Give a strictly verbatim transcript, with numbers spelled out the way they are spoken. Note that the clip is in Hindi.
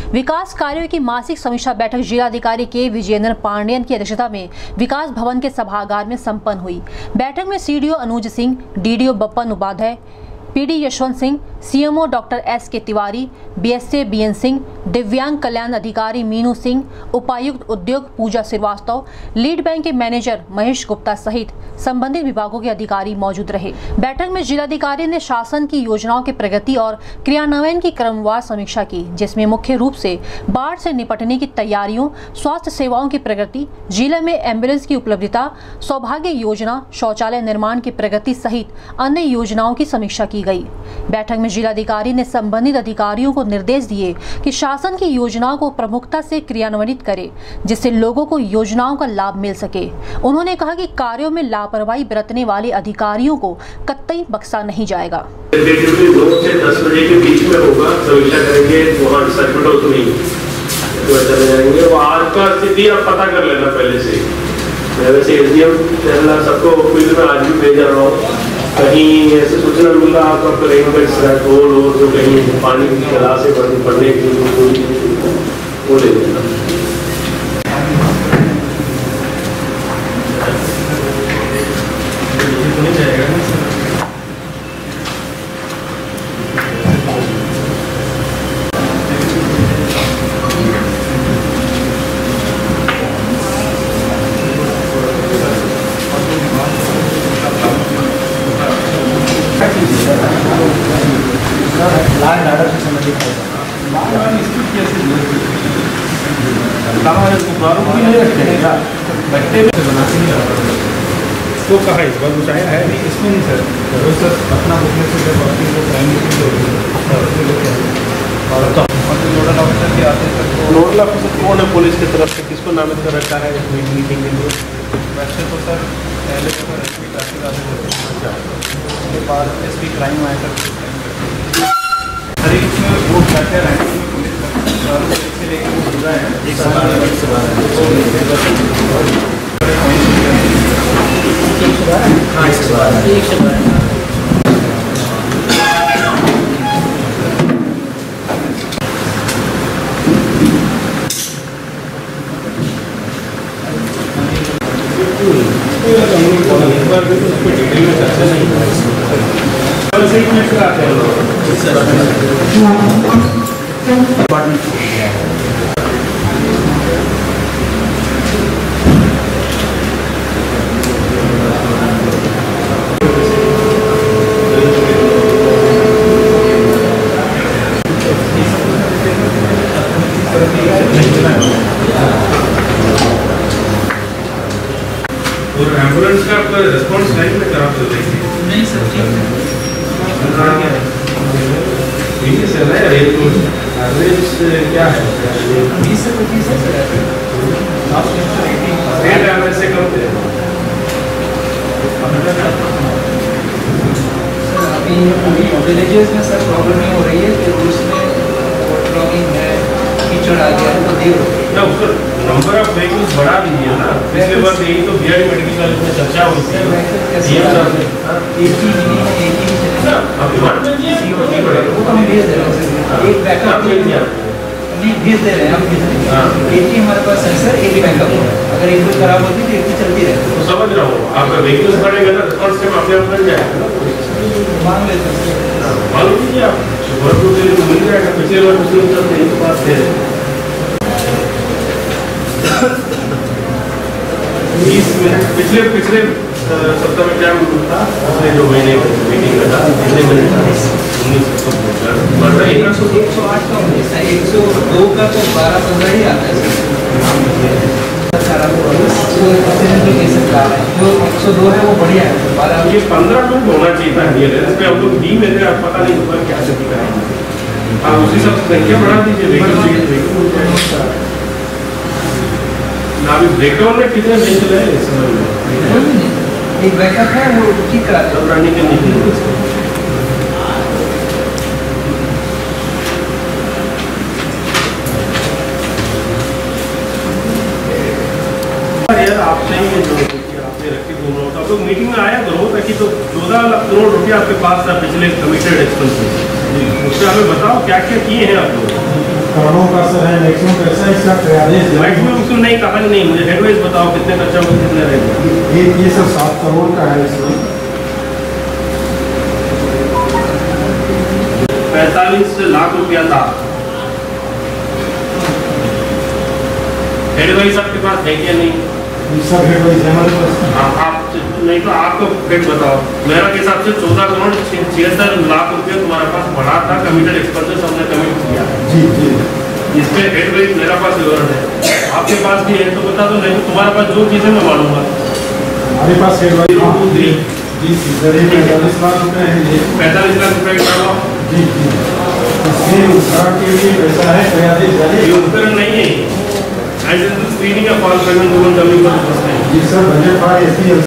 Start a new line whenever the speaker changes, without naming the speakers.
विकास कार्यों की मासिक समीक्षा बैठक जिलाधिकारी के विजयेंद्र पांडेयन की अध्यक्षता में विकास भवन के सभागार में संपन्न हुई। बैठक में CDO Anuj Singh, DDO Bappan Upadhyay, PD Yashwant Singh, CMO doctor S K Tiwari, BSA BN Singh, दिव्यांग कल्याण अधिकारी मीनू सिंह, उपायुक्त उद्योग पूजा श्रीवास्तव, लीड बैंक के मैनेजर महेश गुप्ता सहित संबंधित विभागों के अधिकारी मौजूद रहे। बैठक में जिलाधिकारी ने शासन की योजनाओं की प्रगति और क्रियान्वयन की क्रमवार समीक्षा की, जिसमें मुख्य रूप से बाढ़ से निपटने की तैयारियों, स्वास्थ्य सेवाओं की प्रगति, जिले में एम्बुलेंस की उपलब्धता, सौभाग्य योजना, शौचालय निर्माण की प्रगति सहित अन्य योजनाओं की समीक्षा की गई। बैठक में जिलाधिकारी ने संबंधित अधिकारियों को निर्देश दिए कि शासन की योजनाओं को प्रमुखता से क्रियान्वित करें, जिससे लोगों को योजनाओं का लाभ मिल सके। उन्होंने कहा कि कार्यों में लापरवाही बरतने वाले अधिकारियों को कतई बख्शा नहीं जाएगा।
दो से दस बजे के बीच में होगा, समीक्षा करेंगे, वहाँ सर्किट हाउस में चले जाएंगे। वो आज का स्थिति आप पता कर लेना पहले से। मैं वैसे एसडीएम सबको फील्ड में आज भी भेज रहा हूँ। कहीं ऐसे सूचना मिल रहा आपका रोड और जो कहीं पानी की जला से पड़ने की वो ले लेना।
तो कहा इस बार कुछ आया है नहीं, इसमें नहीं सर। वो सर अपना बुकलेट से जब आपकी वो प्राइम और नोडल ऑफिसर के आते हैं तो
नोडल ऑफिसर कौन है पुलिस की तरफ से, किसको नामित कर रखा है मीटिंग के लिए?
वैसे तो सर पहले तो एस पी ट्रैफिक आते थे, उसके बाद एस पी क्राइम आया था। हर एक में वो क्या क्या रैंक में पुलिस से लेकर वो पूरा है एक
और एम्बुलेंस का आपका रिस्पॉन्स टाइम में खराब चल रही है?
नहीं सर,
ठीक है सर। रेट एवरेज क्या है?
बीस से पच्चीस है सर।
रेट एवरेज से कम थे।
अभी विलेजेस में सर प्रॉब्लम ये हो रही है कि उसमें वाटरलॉगिंग है, कीचड़ आ गया है, तो देर हो
ना उसका नंबर ऑफ व्हीकल्स बढ़ा दीजिए ना। पिछले बार यही तो बीआरडी मेडिकल कॉलेज में चर्चा हुई थी।
एक ही मिनी एक ही चलेगा,
अभी वन में जी सीओटी बढ़ेगा,
वो तो हम भेज दे रहे हैं। एक बैकअप
भेज दिया
नहीं भेज दे रहे हैं हम। एक ही हमारे पास सेंसर, एक ही बैकअप। अगर एक भी खराब होती तो एक ही चलती रहती।
तो समझ रहा हूँ, आपका व्हीकल्स बढ़ेगा ना, रिस्पॉन्स टाइम अपने आप बढ़ जाएगा।
मांग लेते हैं,
मालूम कीजिए आप, वर्क के लिए मिल जाएगा। पिछले बार पिछले बार यही तो बात है। बीस मिनट पिछले पिछले सप्ताह में क्या था, पिछले जो महीने मीटिंग में था, पिछले महीने उन्नीस सौ बढ़ रहा है।
एक सौ एक सौ आठ का उन्नीस है, एक सौ दो का तो बारह पंद्रह ही आता है। जो एक सौ दो है वो बढ़िया है, बारह
ये पंद्रह मिनट होना चाहिए था। इस पे हम लोग टीम लेते हैं, आप पता नहीं ऊपर क्या स्थिति करेंगे। आप उसी सब संख्या बढ़ा दीजिए। अभी ब्रेकडाउन में कितने नहीं चले हैं इस समय में?
एक बैकअप है वो ठीक करा दो
रानी के नहीं यार। आपने ये जो आपने रखी दोनों तो आप लोग मीटिंग में आया करो, ताकि तो चौदह लाख करोड़ रुपया आपके पास था पिछले कमिटेड एक्सपेंसेस, उससे हमें बताओ क्या क्या किए हैं आप लोग।
उपकरणों का सर है मैक्सिमम पैसा इसका क्रियादेश
मैक्सिमम उसको नहीं कहा नहीं, मुझे एडवाइस बताओ कितने खर्चा होगा, कितने रहेगा।
ये ये सब सात करोड़ का है इसमें।
पैंतालीस लाख रुपया था। एडवाइस आपके पास है क्या नहीं?
सब एडवाइस है हमारे पास।
आप आप नहीं तो आपको रेट बताओ। मेरा के हिसाब से चौदह करोड़ छिहत्तर लाख रुपया तुम्हारे पास बढ़ा था, कमिटेड एक्सपेंसेस हमने कमिट किया।
जी जी
इसमें एडवाइस मेरा पास विवरण है, आपके पास भी है तो बता दो, नहीं तो तुम्हारे पास जो चीज़ें मैं मानूंगा।
हमारे पास एडवाइस जी जी पैंतालीस लाख रुपये है ये।
पैंतालीस लाख रुपये का
जी जी इसमें उपकरण के लिए पैसा है क्रियादेश जारी।
ये उपकरण नहीं है, स्क्रीनिंग या फॉल पेमेंट दोनों जमीन पर।
ये सब बजट था एस